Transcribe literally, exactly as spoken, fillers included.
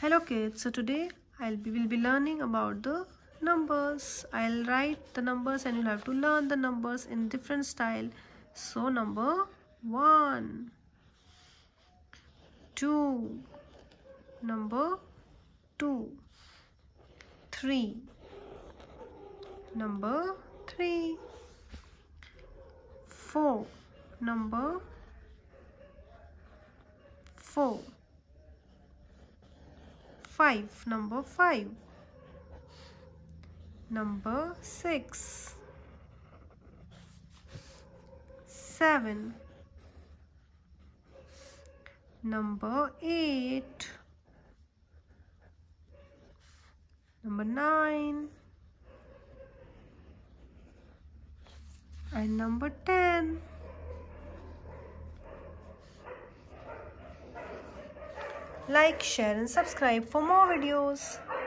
Hello kids, so today I'll be, will be learning about the numbers. I'll write the numbers and you'll have to learn the numbers in different style. So number one, two, number two, three, number three, four, number four, five, number five, number six, seven, number eight, number nine, and number ten. Like, share and subscribe for more videos.